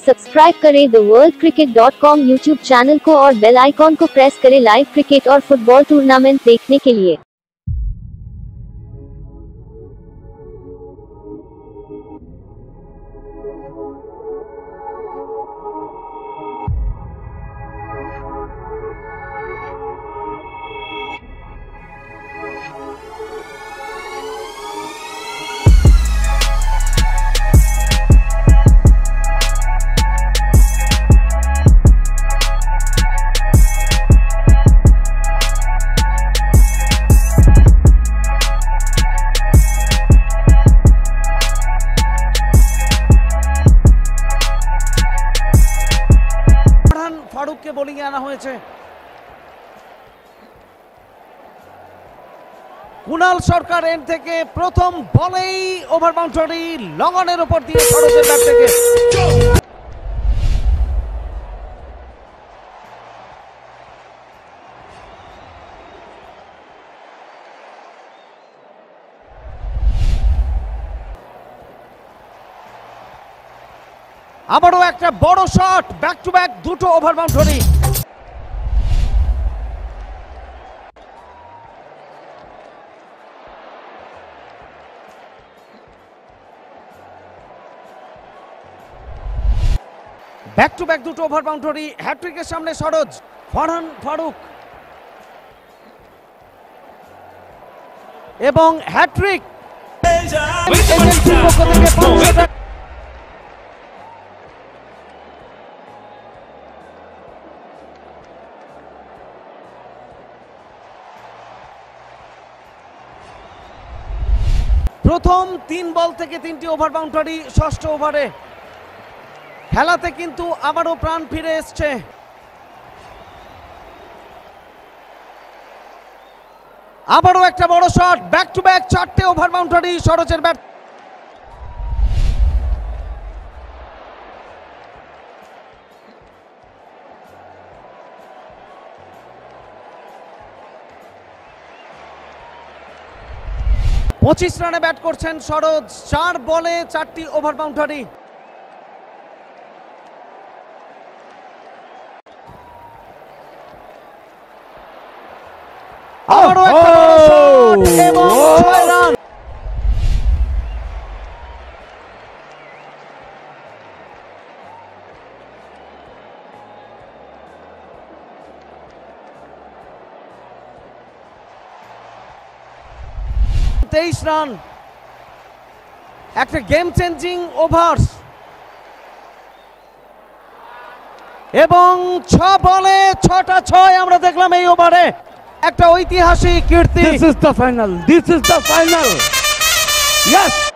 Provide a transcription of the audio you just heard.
Subscribe करें theworldcricket.com YouTube channel को और बेल आइकॉन को प्रेस करें लाइव क्रिकेट और फुटबॉल टूर्नामेंट देखने के लिए। ফারুককে বোলিংয়ে আনা হয়েছে। কুনাল সরকার এন্ড থেকে প্রথম বলেই ওভার বাউন্ডারি লঙ্ঘনের উপর দিয়ে সরোজের ব্যাট থেকে আবারও একটা বড় শট, ব্যাক টু ব্যাক দুটো over boundary. Back to back দুটো ওভার বাউন্ডারি, হ্যাট্রিকের সামনে সরোজ। ফরহান ফারুক এবং হ্যাট্রিক। প্রথম 3 বল থেকে 3টি ওভার বাউন্ডারি ষষ্ঠ ওভারে। খেলাতে কিন্তু আবারও প্রাণ ফিরে এসছে। আবারও একটা বড় শট, ব্যাক টু ব্যাক 4টে ওভার বাউন্ডারি সরোজের ব্যাট। পঁচিশ রানে ব্যাট করছেন সরোজ, 4 বলে 4টি ওভার বাউন্ডারি। আবারও একটা বড় শট এবং 6 রান। রান, একটা গেম চেঞ্জিং ওভার এবং 6 বলে 6টা 6 আমরা দেখলাম এই ওভারে। একটা ঐতিহাসিক কীর্তি। This is the final. This is the final. Yes.